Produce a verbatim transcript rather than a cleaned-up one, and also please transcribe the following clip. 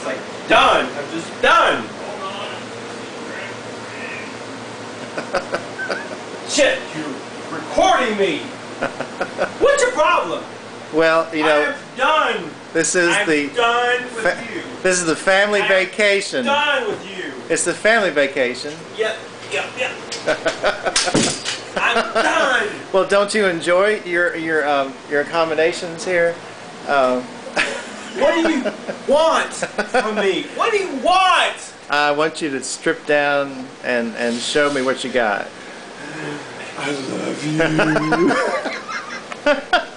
just like done. I'm just done. Shit, you're recording me. What's your problem? Well, you know, I'm done. This is I'm the done with you. This is the family I'm vacation. Done with you. It's the family vacation. Yep, yep, yep. I'm done. Well, don't you enjoy your your um, your accommodations here? Um, What do you want from me? What do you want? I want you to strip down and and show me what you got. I love you.